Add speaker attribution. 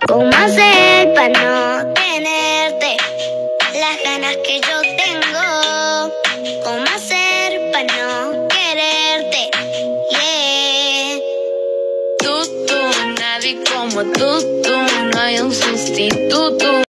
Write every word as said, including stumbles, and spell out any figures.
Speaker 1: ¿Cómo hacer para no tenerte las ganas que yo tengo? ¿Cómo hacer para no quererte? Yeah.
Speaker 2: Tú, tú, nadie como tú, tú, no hay un sustituto.